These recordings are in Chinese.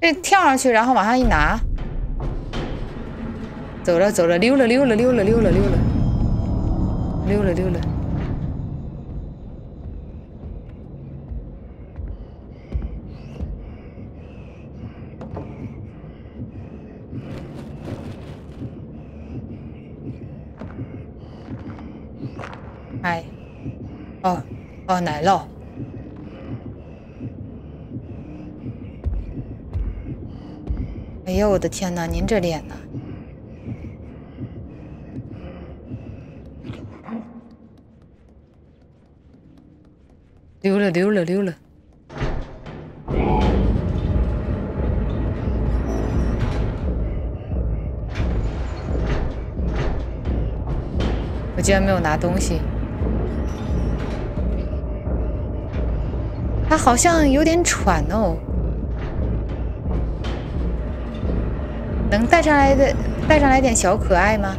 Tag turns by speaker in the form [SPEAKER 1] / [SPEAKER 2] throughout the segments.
[SPEAKER 1] 这跳上去，然后往上一拿，走了走了，溜了溜了溜了溜了溜了溜了溜了。哎，哦，奶酪。哎呦我的天哪！您这脸呐！溜了溜了溜了。我居然没有拿东西。他好像有点喘哦。能带上来点小可爱吗？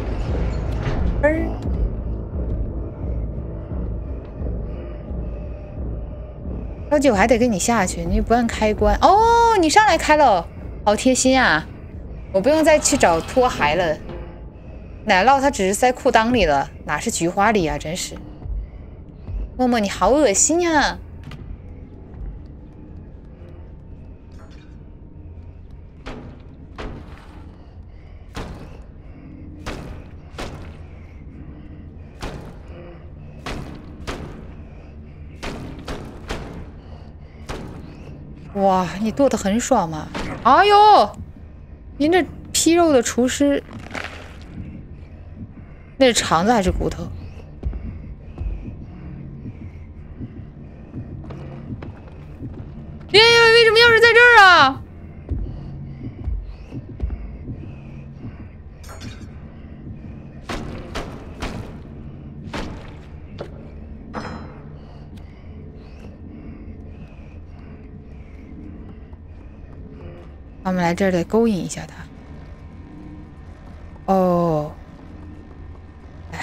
[SPEAKER 1] 着急我还得跟你下去，你不按开关哦，你上来开了，好贴心啊！我不用再去找拖鞋了。奶酪它只是塞裤裆里了，哪是菊花里啊？真是，默默你好恶心呀！哇，你剁得很爽嘛！哎呦，您这批肉的厨师，那是肠子还是骨头？耶，为什么钥匙在这儿啊？我们来这儿得勾引一下他。哦，来，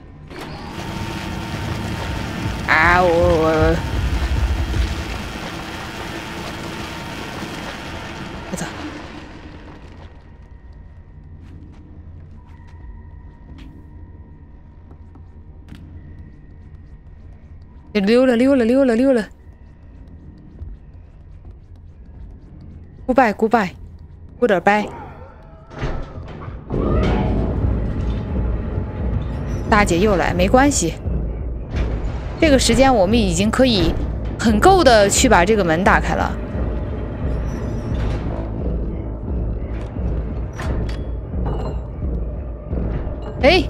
[SPEAKER 1] 啊，我走。溜了溜了溜了溜了。Goodbye，Goodbye，Goodbye。大姐又来，没关系。这个时间我们已经可以很够的去把这个门打开了。哎，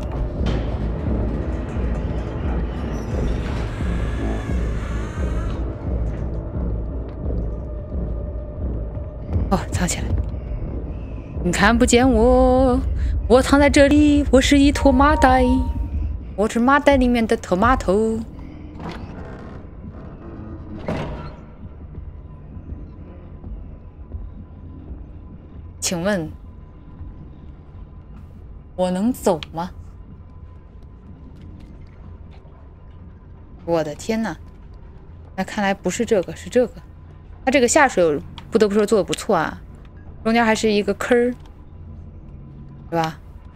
[SPEAKER 1] 哦，藏起来。你看不见我，我藏在这里，我是一坨麻袋，我是麻袋里面的tomato。请问，我能走吗？我的天哪！那看来不是这个，是这个。他这个下水不得不说做的不错啊，中间还是一个坑儿，对吧？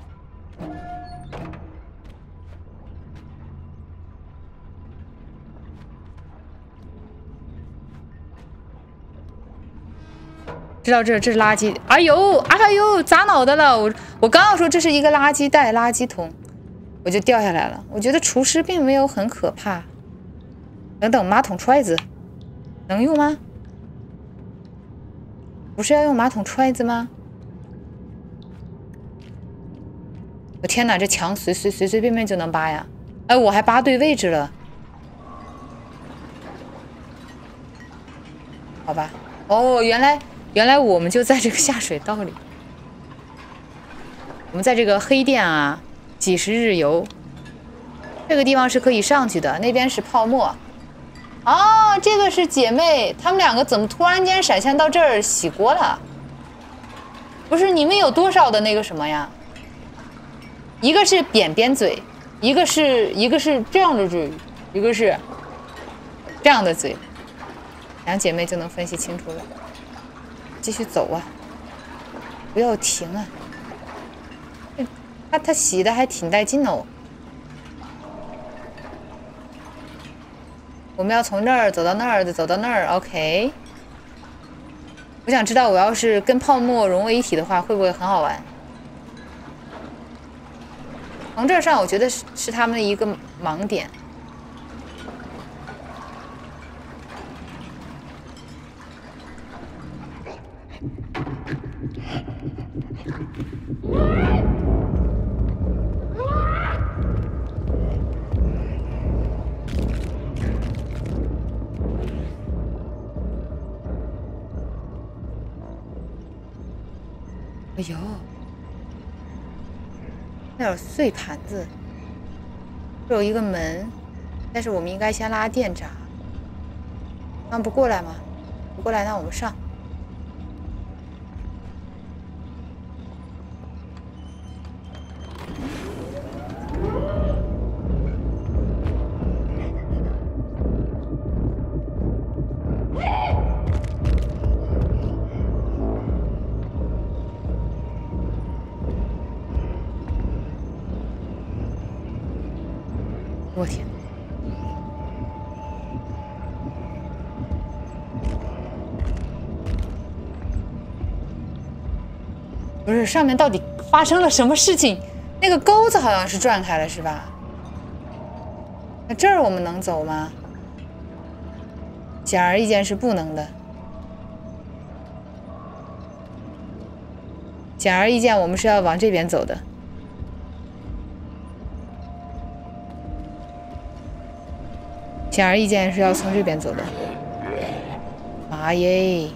[SPEAKER 1] 知道这是垃圾。哎呦哎呦，砸脑袋了！我刚要说这是一个垃圾袋、垃圾桶，我就掉下来了。我觉得厨师并没有很可怕。等等，马桶揣子能用吗？不是要用马桶揣子吗？我天哪，这墙随便便就能扒呀！哎，我还扒对位置了。好吧，哦，原来我们就在这个下水道里。我们在这个黑店啊，几十日游。这个地方是可以上去的，那边是泡沫。哦，这个是姐妹，她们两个怎么突然间闪现到这儿洗锅了？不是，你们有多少的那个什么呀？一个是扁扁嘴，一个是这样的嘴，一个是这样的嘴，两姐妹就能分析清楚了。 继续走啊，不要停啊！他洗的还挺带劲哦。我们要从这儿走到那儿，再走到那儿。OK。我想知道，我要是跟泡沫融为一体的话，会不会很好玩？从这儿上，我觉得是他们的一个盲点。哎呦，那有碎盘子，这有一个门，但是我们应该先拉电闸。他们不过来吗？不过来，那我们上。我天！不是，上面到底发生了什么事情？那个钩子好像是转开了，是吧？那这儿我们能走吗？显而易见是不能的。显而易见，我们是要往这边走的。显而易见是要从这边走的。妈耶！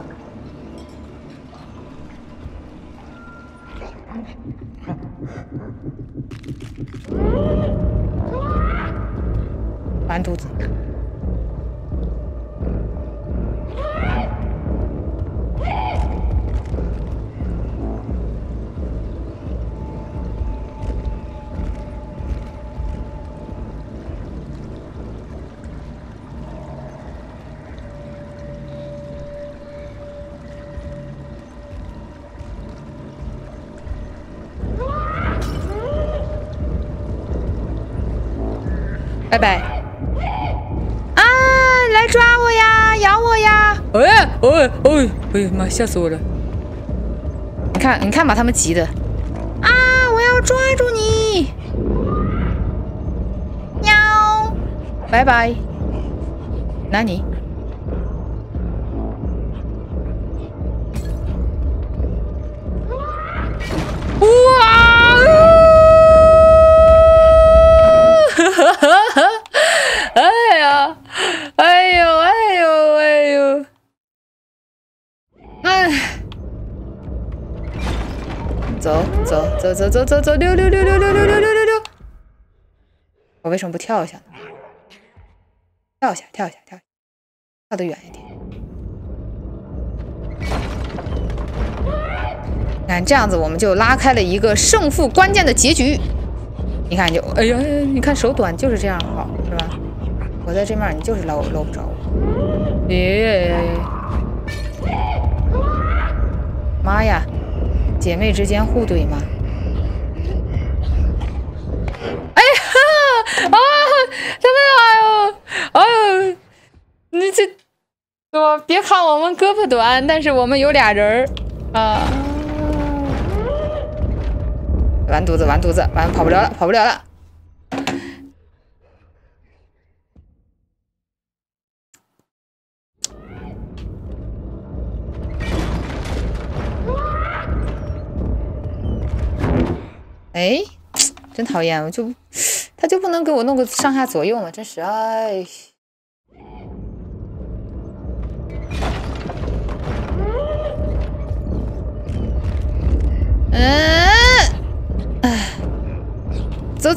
[SPEAKER 1] 完犊子！拜拜！啊，来抓我呀，咬我呀！哎呀妈，吓死我了！你看把他们急的啊！我要抓住你！喵！拜拜！那你？哇！哎呀，哎呦，哎呦，哎呦，哎，走，溜！我为什么不跳一下呢？跳一下，跳得远一点。看这样子，我们就拉开了一个胜负关键的结局。你看，哎呀，你看手短就是这样好，是吧？我在这面，你就是搂不着我。耶！妈呀，姐妹之间互怼吗？哎呀！啊！什么？哎呦！你这，别看我们胳膊短，但是我们有俩人啊！完犊子，完跑不了了！哎，真讨厌！他就不能给我弄个上下左右吗？真是哎。走！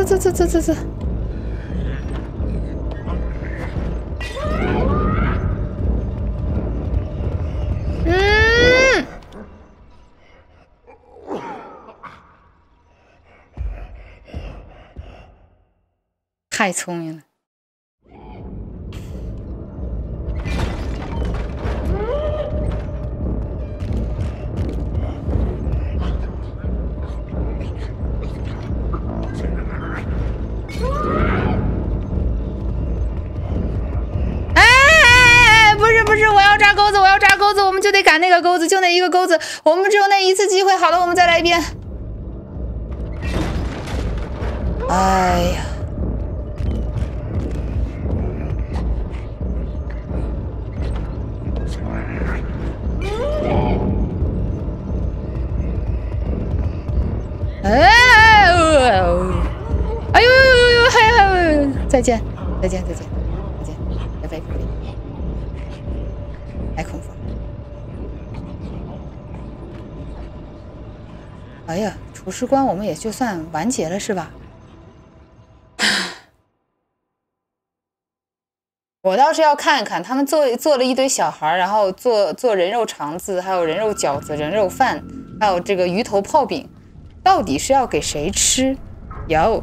[SPEAKER 1] 太聪明了。 抓钩子，我要抓钩子，我们就得赶那个钩子，就那一个钩子，我们只有那一次机会。好了，我们再来一遍。哎呀！哎呦呦呦！还再见，再见，再见，再见，拜拜，拜拜！太恐怖了！哎呀，厨师关我们也就算完结了，是吧？我倒是要看看他们做了一堆小孩，然后做人肉肠子，还有人肉饺子、人肉饭，还有这个鱼头泡饼，到底是要给谁吃？有，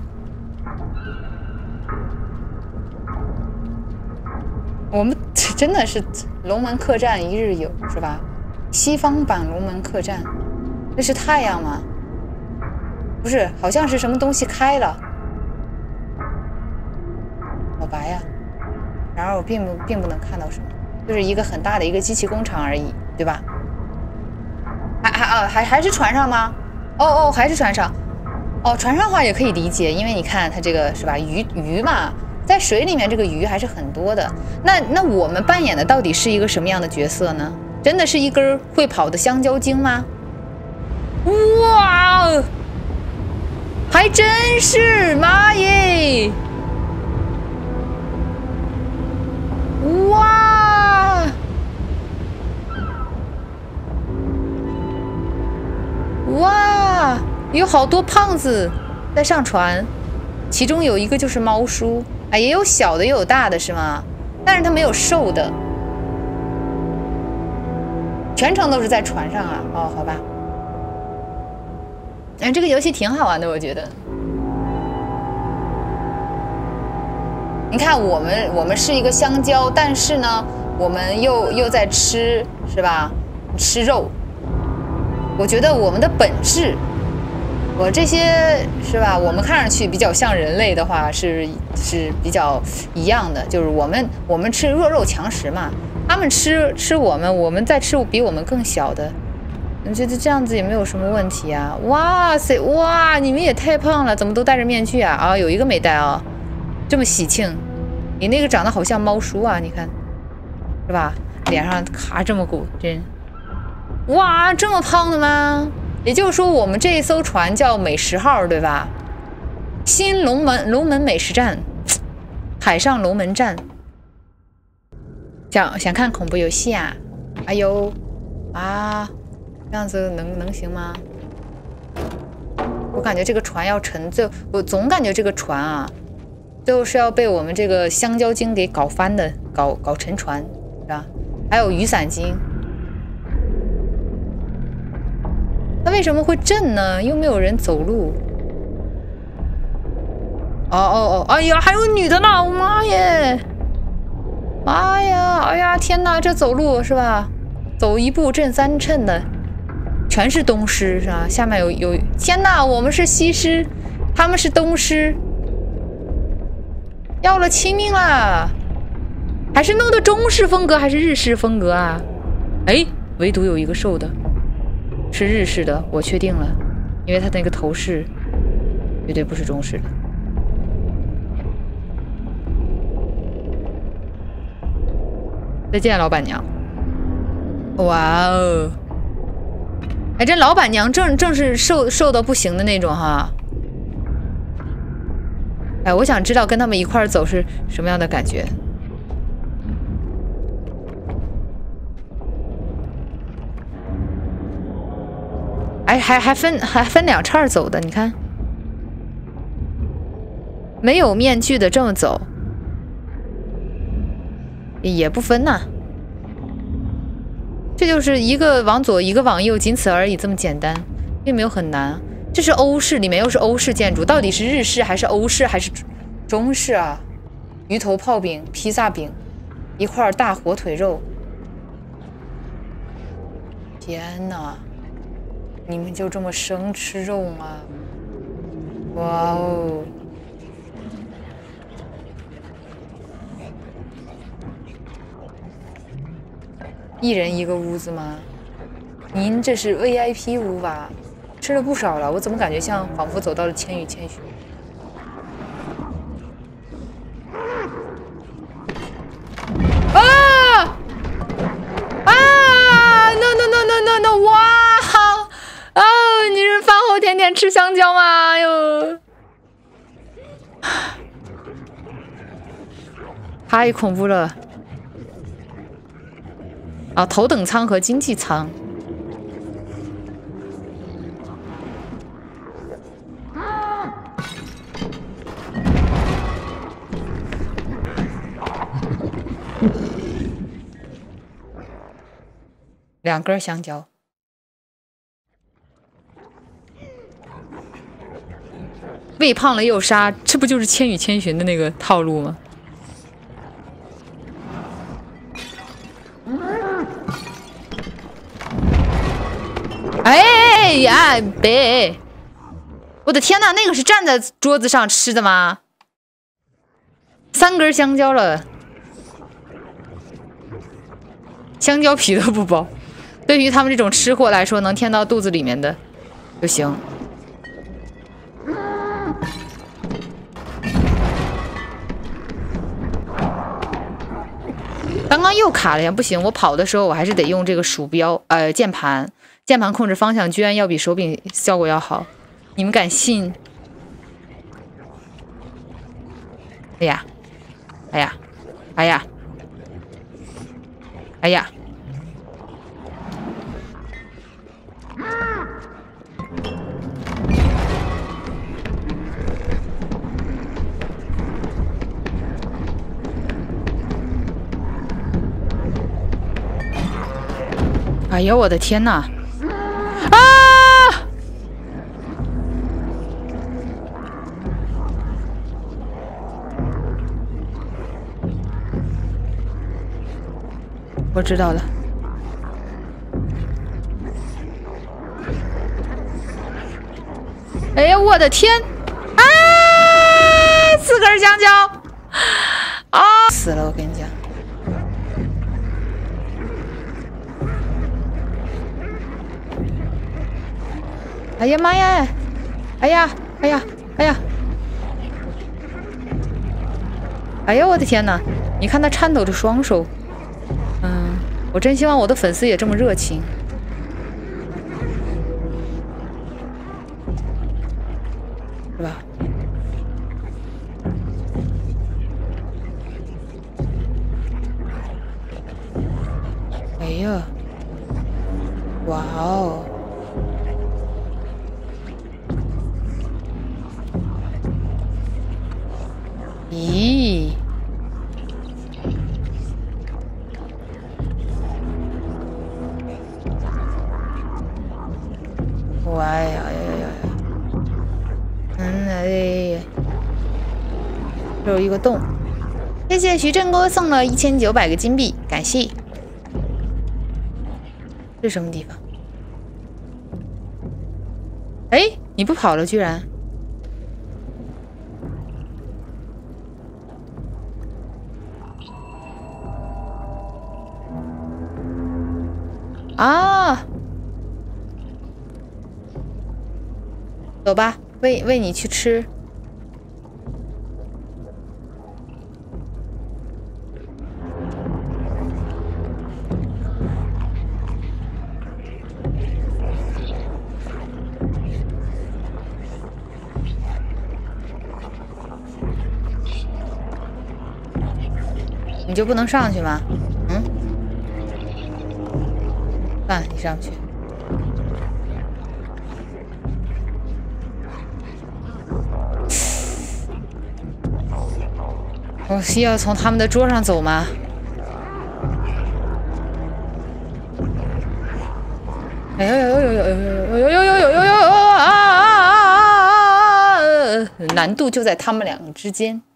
[SPEAKER 1] 我们真的是龙门客栈一日游是吧？西方版龙门客栈，那是太阳吗？不是，好像是什么东西开了，好白呀。然而我并不能看到什么，就是一个很大的一个机器工厂而已，对吧？还是船上吗？哦，还是船上。哦，船上的话也可以理解，因为你看它这个是吧，鱼嘛，在水里面这个鱼还是很多的。那我们扮演的到底是一个什么样的角色呢？真的是一根会跑的香蕉精吗？哇，还真是，妈耶！哇！哇！有好多胖子在上船，其中有一个就是猫叔，啊，也有小的也有大的是吗？但是他没有瘦的，全程都是在船上啊。哦，好吧。这个游戏挺好玩的，我觉得。你看，我们是一个香蕉，但是呢，我们又在吃，是吧？吃肉。我觉得我们的本质，我这些是吧？我们看上去比较像人类的话，是比较一样的，就是我们吃弱肉强食嘛，他们吃我们在吃比我们更小的。我觉得这样子也没有什么问题啊！哇塞，哇，你们也太胖了，怎么都戴着面具啊？啊，有一个没戴啊。这么喜庆，你那个长得好像猫叔啊，你看，是吧？脸上卡这么鼓，真，哇，这么胖的吗？也就是说，我们这一艘船叫美食号，对吧？新龙门美食站，海上龙门站。想看恐怖游戏啊？哎呦，啊，这样子能行吗？我感觉这个船要沉，我总感觉这个船啊。最后是要被我们这个香蕉精给搞翻的，搞沉船，是吧？还有雨伞精，它为什么会震呢？又没有人走路。哦，哎呀，还有女的呢！我妈耶！妈呀！哎呀，天哪，这走路是吧？走一步震三称的，全是东狮是吧？下面有，天哪，我们是西狮，他们是东狮。要了亲命了，还是弄的中式风格还是日式风格啊？哎，唯独有一个瘦的，是日式的，我确定了，因为他那个头饰绝对不是中式的。再见，老板娘。哇哦，哎，这老板娘正是瘦到不行的那种哈。哎，我想知道跟他们一块儿走是什么样的感觉。哎，还分两叉走的，你看，没有面具的这么走，也不分呐。这就是一个往左，一个往右，仅此而已，这么简单，并没有很难。这是欧式，里面又是欧式建筑，到底是日式还是欧式还是中式啊？鱼头泡饼、披萨饼，一块大火腿肉。天哪！你们就这么生吃肉吗？哇哦！ 一人一个屋子吗？您这是 VIP 屋吧？吃了不少了，我怎么感觉像仿佛走到了《千与千寻》？啊啊 ！No no no no no no！ 哇！啊！你是饭后天天吃香蕉吗？哎呦！太恐怖了！啊，头等舱和经济舱。2根香蕉。喂胖了又杀，这不就是《千与千寻》的那个套路吗？哎呀，别！我的天哪，那个是站在桌子上吃的吗？3根香蕉了，香蕉皮都不剥。对于他们这种吃货来说，能填到肚子里面的就行。刚刚又卡了呀，不行！我跑的时候我还是得用这个鼠标，键盘控制方向，居然要比手柄效果要好，你们敢信？哎呀，哎呀，哎呀，哎呀！哎呦我的天哪！啊！我知道了。哎呀，我的天！啊！4根香蕉！啊！死了，我跟你讲。哎呀妈呀！哎呀！哎呀！哎呀！哎呀，我的天哪！你看他颤抖着双手。我真希望我的粉丝也这么热情。是吧？哎呀！哇哦！咦！哇呀呀呀！哎，这有一个洞。谢谢徐振哥送了1900个金币，感谢。这是什么地方？哎，你不跑了，居然！啊！走吧，喂你去吃。你就不能上去吗？你上去。我需要从他们的桌上走吗？哎呦呦呦呦呦呦呦呦呦呦啊！难度就在他们两个之间。